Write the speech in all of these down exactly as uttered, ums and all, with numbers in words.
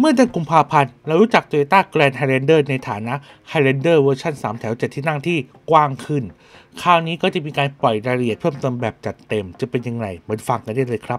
มื่อเดือนกุมภาพันธ์เรารู้จัก Toyota Grand Highlander ในฐานะ Highlander เวอร์ชันสามแถวเจ็ดที่นั่งที่กว้างขึ้นคราวนี้ก็จะมีการปล่อยรายละเอียดเพิ่มเติมแบบจัดเต็มจะเป็นยังไงมาฟังกันได้เลยครับ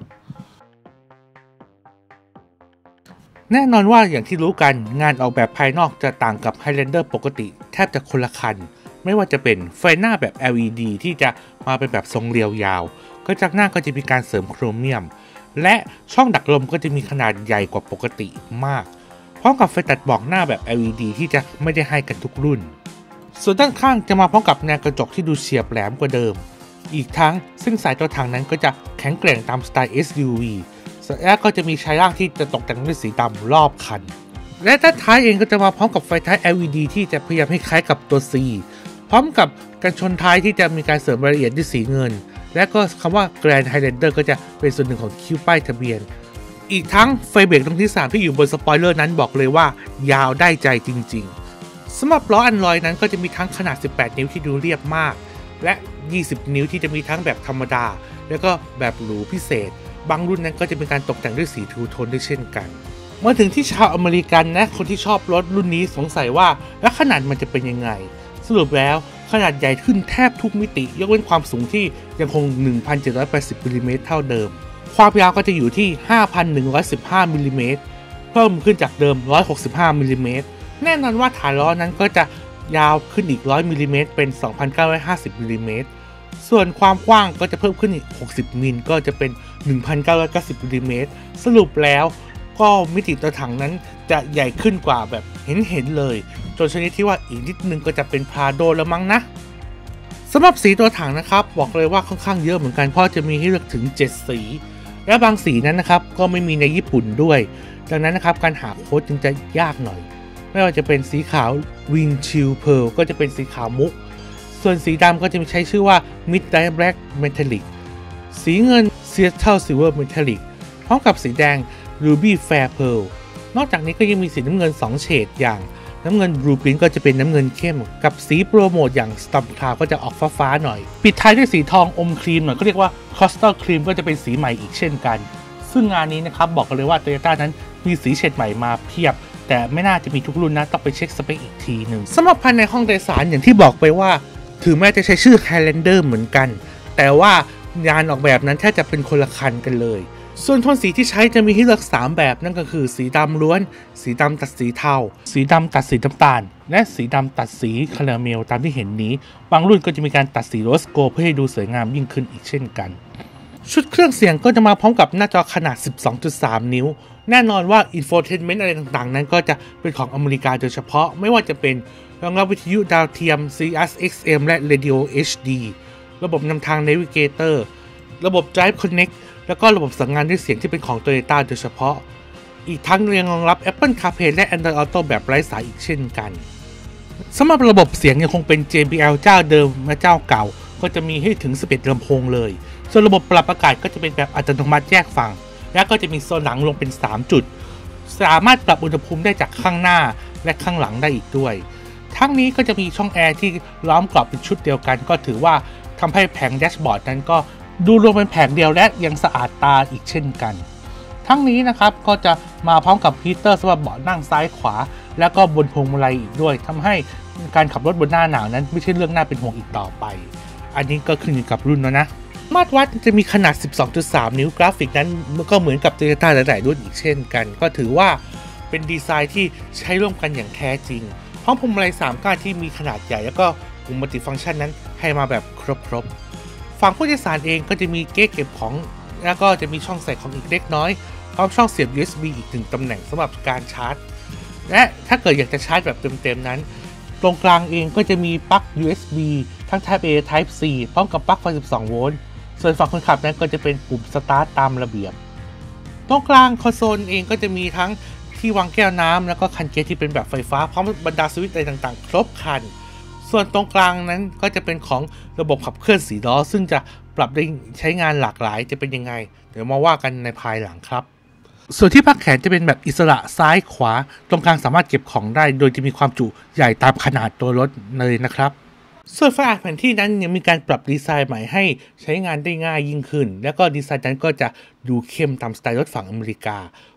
แน่นอนว่าอย่างที่รู้กันงานออกแบบภายนอกจะต่างกับ Highlander ปกติแทบจะคนละคันไม่ว่าจะเป็นไฟหน้าแบบ แอล อี ดี ที่จะมาเป็นแบบทรงเรียวยาวกระจังหน้าก็จะมีการเสริมโครเมียมและช่องดักลมก็จะมีขนาดใหญ่กว่าปกติมากพร้อมกับไฟตัดหมอกหน้าแบบ แอล อี ดี ที่จะไม่ได้ให้กันทุกรุ่นส่วนด้านข้างจะมาพร้อมกับแนวกระจกที่ดูเฉียบแหลมกว่าเดิมอีกทั้งซึ่งสายตัวถังนั้นก็จะแข็งแกร่งตามสไตล์ เอส ยู วี และก็จะมีชายล่างที่จะตกแต่งด้วยสีดำรอบคันและด้านท้ายเองก็จะมาพร้อมกับไฟท้าย แอล อี ดี ที่จะพยายามให้คล้ายกับตัว C พร้อมกับกันชนท้ายที่จะมีการเสริมรายละเอียดด้วยสีเงินและก็คำว่า Grand Highlander ก็จะเป็นส่วนหนึ่งของคิ้วป้ายทะเบียนอีกทั้งไฟเบรกตรงที่สามที่อยู่บนสปอยเลอร์นั้นบอกเลยว่ายาวได้ใจจริงๆสำหรับล้ออันลอยนั้นก็จะมีทั้งขนาดสิบแปดนิ้วที่ดูเรียบมากและยี่สิบนิ้วที่จะมีทั้งแบบธรรมดาแล้วก็แบบหรูพิเศษบางรุ่นนั้นก็จะเป็นการตกแต่งด้วยสีทูโทนด้วยเช่นกันเมื่อถึงที่ชาวอเมริกันนะคนที่ชอบรถรุ่นนี้สงสัยว่าแล้วขนาดมันจะเป็นยังไงสรุปแล้วขนาดใหญ่ขึ้นแทบทุกมิติยกเว้นความสูงที่ยังคง หนึ่งพันเจ็ดร้อยแปดสิบ มิลลิเมตรเท่าเดิมความยาวก็จะอยู่ที่ ห้าพันหนึ่งร้อยสิบห้า มิลลิเมตรเพิ่มขึ้นจากเดิมหนึ่งร้อยหกสิบห้า มิลลิเมตรแน่นอนว่าฐานล้อนั้นก็จะยาวขึ้นอีกหนึ่งร้อยมิลลิเมตรเป็น สองพันเก้าร้อยห้าสิบ มิลลิเมตรส่วนความกว้างก็จะเพิ่มขึ้นอีกหกสิบมิลก็จะเป็น หนึ่งพันเก้าร้อยเก้าสิบ มิลลิเมตรสรุปแล้วก็มิติตัวถังนั้นจะใหญ่ขึ้นกว่าแบบเห็นๆเลยจนชนิดที่ว่าอีกนิดนึงก็จะเป็นพราโดแล้วมั้งนะสำหรับสีตัวถังนะครับบอกเลยว่าค่อนข้างเยอะเหมือนกันเพราะจะมีให้เลือกถึงเจ็ดสีและบางสีนั้นนะครับก็ไม่มีในญี่ปุ่นด้วยดังนั้นนะครับการหาโค้ดจึงจะยากหน่อยไม่ว่าจะเป็นสีขาว Windshield Pearl ก็จะเป็นสีขาวมุกส่วนสีดำก็จะมีใช้ชื่อว่า Midnight Black Metallic สีเงิน Seattle Silver Metallic พร้อมกับสีแดง Ruby Fair Pearl นอกจากนี้ก็ยังมีสีน้ำเงินสองเฉดอย่างน้ำเงิน Blue Print ก็จะเป็นน้ำเงินเข้มกับสีโปรโมทอย่าง Storm Cloud ก็จะออกฟ้าๆหน่อยปิดท้ายด้วยสีทองอมครีมหน่อยก็เรียกว่า Coastal Cream ก็จะเป็นสีใหม่อีกเช่นกันซึ่งงานนี้นะครับบอกกันเลยว่า Toyota นั้นมีสีเฉดใหม่มาเพียบแต่ไม่น่าจะมีทุกรุ่นนะต้องไปเช็คสเปคอีกทีหนึ่งสำหรับภายในห้องโดยสารอย่างที่บอกไปว่าถึงแม้จะใช้ชื่อ Highlander เหมือนกันแต่ว่างานออกแบบนั้นแทบจะเป็นคนละคันกันเลยส่วนโทนสีที่ใช้จะมีให้เลือกสามแบบนั่นก็คือสีดำล้วนสีดำตัดสีเทาสีดำตัดสีน้ำตาลและสีดำตัดสีคาราเมลตามที่เห็นนี้บางรุ่นก็จะมีการตัดสีโรสโกลด์เพื่อให้ดูสวยงามยิ่งขึ้นอีกเช่นกันชุดเครื่องเสียงก็จะมาพร้อมกับหน้าจอขนาด สิบสองจุดสาม นิ้วแน่นอนว่า Infotainment อะไรต่างๆนั้นก็จะเป็นของอเมริกาโดยเฉพาะไม่ว่าจะเป็นรองรับวิทยุดาวเทียม ซี เอส เอ็กซ์ เอ็ม และ Radio เอช ดี ระบบนำทาง Navigator ระบบ Drive Connect แล้วก็ระบบสั่งงานด้วยเสียงที่เป็นของ Toyota โดยเฉพาะอีกทั้งยังรองรับ Apple CarPlay และ Android Auto แบบไร้สายอีกเช่นกันสำหรับระบบเสียงยังคงเป็น เจ บี แอล เจ้าเดิมและเจ้าเก่าก็จะมีให้ถึงสิบเอ็ดลำโพงเลยส่วนระบบปรับอากาศก็จะเป็นแบบอัตโนมัติแยกฝั่งและก็จะมีโซนหลังลงเป็นสามจุดสามารถปรับอุณหภูมิได้จากข้างหน้าและข้างหลังได้อีกด้วยทั้งนี้ก็จะมีช่องแอร์ที่ล้อมกรอบเป็นชุดเดียวกันก็ถือว่าทำให้แผงแดชบอร์ดนั้นก็ดูรวมเป็นแผงเดียวและยังสะอาดตาอีกเช่นกันทั้งนี้นะครับก็จะมาพร้อมกับฮีเตอร์สำหรับเบาะนั่งซ้ายขวาแล้วก็บนพวงมาลัยอีกด้วยทำให้การขับรถบนหน้าหนาวนั้นไม่ใช่เรื่องน่าเป็นห่วงอีกต่อไปอันนี้ก็ขึ้นอยู่กับรุ่นแล้วนะมาตรวัดจะมีขนาด สิบสองจุดสาม นิ้วกราฟิกนั้นก็เหมือนกับ Toyota หลายๆรุ่นอีกเช่นกันก็ถือว่าเป็นดีไซน์ที่ใช้ร่วมกันอย่างแท้จริงพร้อมพวงมาลัยสามก้านที่มีขนาดใหญ่แล้วก็ปุ่มมัลติฟังก์ชันนั้นให้มาแบบครบๆฝั่งผู้โดยสารเองก็จะมีเก๊ะเก็บของแล้วก็จะมีช่องใส่ของอีกเล็กน้อยพร้อมช่องเสียบ ยู เอส บี อีกหนึ่งตำแหน่งสำหรับการชาร์จและถ้าเกิดอยากจะชาร์จแบบเต็มๆนั้นตรงกลางเองก็จะมีปลั๊ก ยู เอส บี ทั้ง Type A Type C พร้อมกับปลั๊กไฟสิบสองโวลต์ส่วนฝั่งคนขับนั้นก็จะเป็นปุ่มสตาร์ทตามระเบียบตรงกลางคอนโซลเองก็จะมีทั้งที่วางแก้วน้ำแล้วก็คันเกียร์ที่เป็นแบบไฟฟ้าพร้อมบรรดาสวิตช์อะไรต่างๆครบคันส่วนตรงกลางนั้นก็จะเป็นของระบบขับเคลื่อนสี่ล้อซึ่งจะปรับได้ใช้งานหลากหลายจะเป็นยังไงเดี๋ยวมาว่ากันในภายหลังครับส่วนที่พักแขนจะเป็นแบบอิสระซ้ายขวาตรงกลางสามารถเก็บของได้โดยจะมีความจุใหญ่ตามขนาดตัวรถเลยนะครับส่วนไฟอ่านแผนที่นั้นยังมีการปรับดีไซน์ใหม่ให้ใช้งานได้ง่ายยิ่งขึ้นแล้วก็ดีไซน์นั้นก็จะดูเข้มตามสไตล์รถฝั่งอเมริกา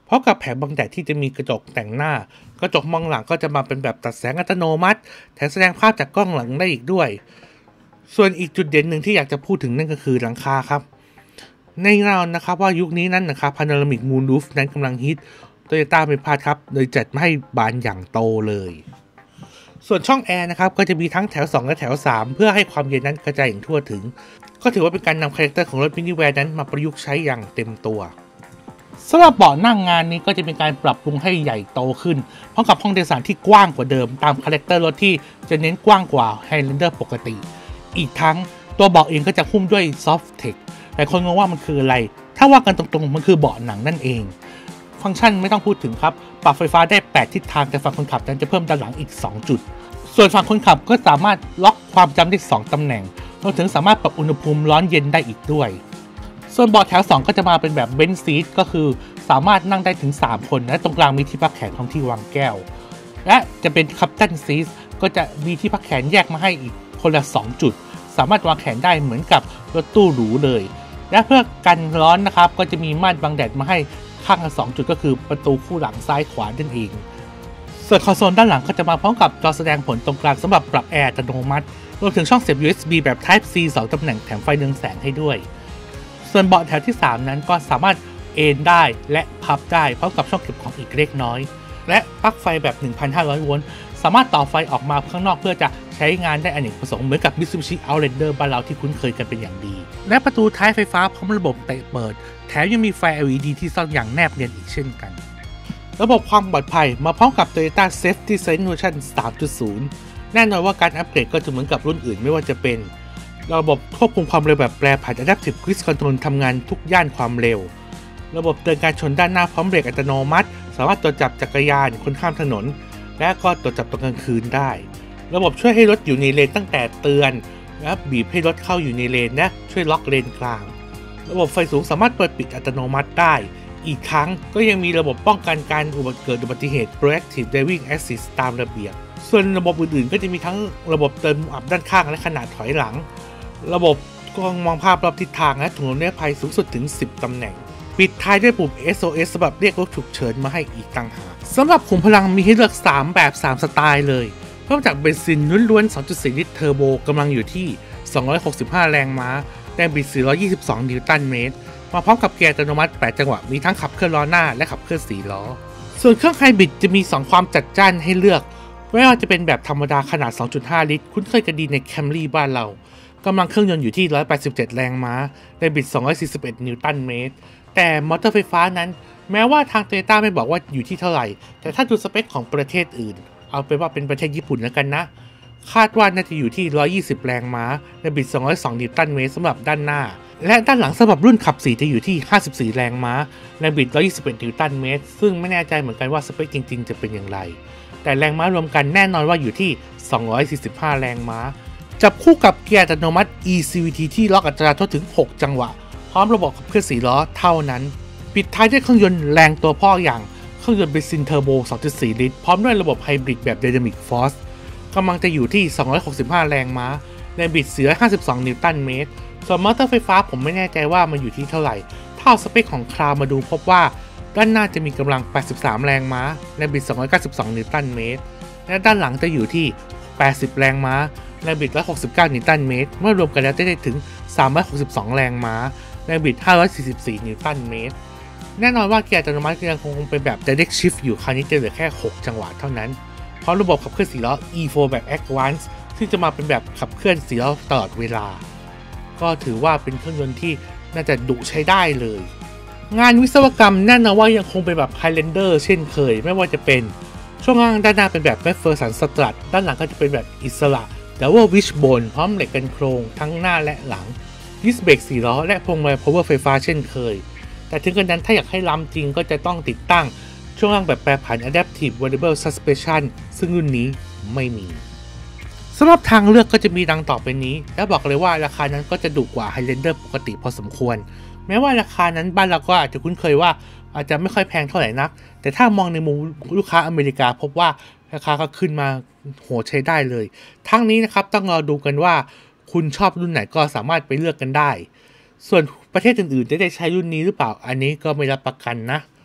เพราะกับแผงบังแดดที่จะมีกระจกแต่งหน้ากระจกมองหลังก็จะมาเป็นแบบตัดแสงอัตโนมัติแถมแสดงภาพจากกล้องหลังได้อีกด้วยส่วนอีกจุดเด่นหนึ่งที่อยากจะพูดถึงนั่นก็คือหลังคาครับในเรานะครับว่ายุคนี้นั้นนะครับพาโนรามิกมูนรูฟนั้นกำลังฮิตโตโยต้าไม่พลาดครับโดยจัดมาให้บานอย่างโตเลยส่วนช่องแอร์นะครับก็จะมีทั้งแถวสองและแถวสามเพื่อให้ความเย็นนั้นกระจายอย่างทั่วถึงก็ถือว่าเป็นการนำคาแรคเตอร์ของรถมินิแวนนั้นมาประยุกต์ใช้อย่างเต็มตัวสำหรับเบาะนั่งงานนี้ก็จะเป็นการปรับปรุงให้ใหญ่โตขึ้นพร้อมกับห้องโดยสารที่กว้างกว่าเดิมตามคาแรคเตอร์รถที่จะเน้นกว้างกว่า Highlander ปกติอีกทั้งตัวเบาะเองก็จะหุ้มด้วย Soft Tech แต่คนงงว่ามันคืออะไรถ้าว่ากันตรงๆมันคือเบาะหนังนั่นเองฟังก์ชันไม่ต้องพูดถึงครับปรับไฟฟ้าได้แปดทิศทางแต่ฝั่งคนขับนั้นจะเพิ่มด้านหลังอีกสองจุดส่วนฝั่งคนขับก็สามารถล็อกความจำได้สองตำแหน่งรวมถึงสามารถปรับอุณหภูมิร้อนเย็นได้อีกด้วยส่วนเบาะแถวสองก็จะมาเป็นแบบเบนซ์ซีทก็คือสามารถนั่งได้ถึงสามคนและตรงกลางมีที่พักแขนของที่วางแก้วและจะเป็นคัปตันซีทก็จะมีที่พักแขนแยกมาให้อีกคนละสองจุดสามารถวางแขนได้เหมือนกับรถตู้หรูเลยและเพื่อกันร้อนนะครับก็จะมีม่านบังแดดมาให้ข้างละสองจุดก็คือประตูคู่หลังซ้ายขวานั่นเองส่วนคอนโซลด้านหลังก็จะมาพร้อมกับจอแสดงผลตรงกลางสำหรับปรับแอร์อัตโนมัติรวมถึงช่องเสียบ ยู เอส บี แบบ Type C สองตำแหน่งแถมไฟเรืองแสงให้ด้วยส่วนเบาะแถวที่สามนั้นก็สามารถเอนได้และพับได้พร้อมกับช่องเก็บของอีกเล็กน้อยและปลั๊กไฟแบบ หนึ่งพันห้าร้อย โวลต์สามารถต่อไฟออกมาข้างนอกเพื่อจะใช้งานได้อเนกประสงค์เหมือนกับ Mitsubishi Outlander บ้านเราที่คุ้นเคยกันเป็นอย่างดีและประตูท้ายไฟฟ้าพร้อมระบบเตะเปิดแถมยังมีไฟ แอล อี ดี ที่ซ่อนอย่างแนบเนียนอีกเช่นกันระบบความปลอดภัยมาพร้อมกับ Toyota Safety Sense Version สามจุดศูนย์ แน่นอนว่าการอัปเกรดก็จะเหมือนกับรุ่นอื่นไม่ว่าจะเป็นระบบควบคุมความเร็วแบบแปรผัน Adaptive Cruise Control ทำงานทุกย่านความเร็วระบบเตือนการชนด้านหน้าพร้อมเบรกอัตโนมัติสามารถตรวจจับจักรยานคนข้ามถนนและก็ตรวจจับตอนกลางคืนได้ระบบช่วยให้รถอยู่ในเลนตั้งแต่เตือนและบีบให้รถเข้าอยู่ในเลนและช่วยล็อกเลนกลางระบบไฟสูงสามารถเปิดปิดอัตโนมัติได้อีกครั้งก็ยังมีระบบป้องกันการเกิดอุบัติเหตุ Proactive Driving Assist ตามระเบียบส่วนระบบอื่นๆก็จะมีทั้งระบบเตือนมุมอับด้านข้างและขนาดถอยหลังระบบกล้องมองภาพรอบทิศทางและถุงลมนิรภัยสูงสุดถึงสิบตำแหน่งปิดท้ายด้วยปุ่ม เอส โอ เอส สำหรับเรียกรถฉุกเฉินมาให้อีกต่างหากสำหรับขุมพลังมีให้เลือกสามแบบสามสไตล์เลยเริ่มจากเบนซินล้วนๆ สองจุดสี่ ลิตรเทอร์โบกำลังอยู่ที่สองร้อยหกสิบห้าแรงม้าแรงบิดสี่ร้อยยี่สิบสองนิวตันเมตรมาพร้อมกับเกียร์อัตโนมัติแปดจังหวะมีทั้งขับเคลื่อนล้อหน้าและขับเคลื่อนสี่ล้อส่วนเครื่องไฮบริดจะมีสองความจัดจ้านให้เลือกไม่ว่าจะเป็นแบบธรรมดาขนาด สองจุดห้า ลิตรคุ้นเคยกันดีใน Camry บ้านเรากำลังเครื่องยนต์อยู่ที่หนึ่งร้อยแปดสิบเจ็ดแรงม้าแรงบิดสองร้อยสี่สิบเอ็ดนิวตันเมตรแต่มอเตอร์ไฟฟ้านั้นแม้ว่าทาง Toyota ไม่บอกว่าอยู่ที่เท่าไหร่แต่ถ้าดูสเปคของประเทศอื่นเอาเป็นว่าเป็นประเทศญี่ปุ่นแล้วกันนะคาดว่าน่าจะอยู่ที่หนึ่งร้อยยี่สิบแรงม้าแรงบิดสองร้อยสองนิวตันเมตรสำหรับด้านหน้าและด้านหลังสำหรับรุ่นขับสี่จะอยู่ที่ห้าสิบสี่แรงม้าแรงบิดหนึ่งร้อยยี่สิบเอ็ดนิวตันเมตรซึ่งไม่แน่ใจเหมือนกันว่าสเปคจริงๆจะเป็นอย่างไรแต่แรงม้ารวมกันแน่นอนว่าอยู่ที่สองร้อยสี่สิบห้าแรงม้าจับคู่กับเกียร์อัตโนมัติ อี ซี วี ที ที่ล็อกอัตราโทษถึงหกจังหวะพร้อมระบบขับเคลื่อนสี่ล้อเท่านั้นปิดท้ายด้วยเครื่องยนต์แรงตัวพ่ออย่างเครื่องยนต์เบนซินเทอร์โบ สองจุดสี่ ลิตรพร้อมด้วยระบบไฮบริดแบบ Dynamic Force กำลังจะอยู่ที่สองร้อยหกสิบห้าแรงม้าแรงบิดสี่ร้อยห้าสิบสองนิวตันเมตรส่วนมอเตอร์ไฟฟ้าผมไม่แน่ใจว่ามันอยู่ที่เท่าไหร่ถ้าเอาสเปคของคราวมาดูพบว่าด้านหน้าจะมีกำลังแปดสิบสามแรงม้าแรงบิดสองร้อยเก้าสิบสองนิวตันเมตรและด้านหลังจะอยู่ที่แปดสิบแรงม้าแรงบิดหนึ่งร้อยหกสิบเก้านิวตันเมตรเมื่อรวมกันแล้วจะได้ถึงสามร้อยหกสิบสองแรงม้าแรงบิดห้าร้อยสี่สิบสี่นิวตันเมตรแน่นอนว่าเกียร์อัตโนมัติยังคงเป็นแบบ Direct Shift อยู่คราวนี้จะเหลือแค่หกจังหวะเท่านั้นเพราะระบบขับเคลื่อนสี่ล้อ อี โฟร์ แบบ Advance ซึ่งจะมาเป็นแบบขับเคลื่อนสี่ล้อตลอดเวลาก็ถือว่าเป็นเครื่องยนต์ที่น่าจะดุใช้ได้เลยงานวิศวกรรมแน่นอนว่ายังคงเป็นแบบ Highlander เช่นเคยไม่ว่าจะเป็นช่วงล่างด้านหน้าเป็นแบบ McPherson Strut ด้านหลังก็จะเป็นแบบอิสระแต่ว่า Wishbone พร้อมเหล็กกันโครงทั้งหน้าและหลังดิสเบรกสี่ล้อและพวงมาลัย power ไฟฟ้าเช่นเคยแต่ถึงกระนั้นถ้าอยากให้ล้ำจริงก็จะต้องติดตั้งช่วงล่างแบบแปรผัน Adaptive Variable Suspension ซึ่งรุ่นนี้ไม่มีสำหรับทางเลือกก็จะมีดังต่อไปนี้และบอกเลยว่าราคานั้นก็จะถูกกว่า Highlander ปกติพอสมควรแม้ว่าราคานั้นบ้านเราก็อาจจะคุ้นเคยว่าอาจจะไม่ค่อยแพงเท่าไหร่นักแต่ถ้ามองในมุมลูกค้าอเมริกาพบว่าราคาก็ขึ้นมาโหดใช้ได้เลยทั้งนี้นะครับต้องรอดูกันว่าคุณชอบรุ่นไหนก็สามารถไปเลือกกันได้ส่วนประเทศอื่นๆจะได้ใช้รุ่นนี้หรือเปล่าอันนี้ก็ไม่รับประกันนะ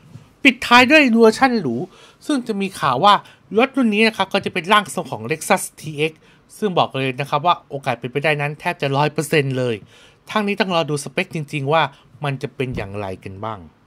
ปิดท้ายด้วยเวอร์ชันหรูซึ่งจะมีข่าวว่ารถรุ่นนี้นะครับก็จะเป็นร่างทรงของ Lexus ที เอ็กซ์ ซึ่งบอกเลยนะครับว่าโอกาสเป็นไปได้นั้นแทบจะ ร้อยเปอร์เซ็นต์ เลยทั้งนี้ต้องรอดูสเปคจริงๆว่ามันจะเป็นอย่างไรกันบ้าง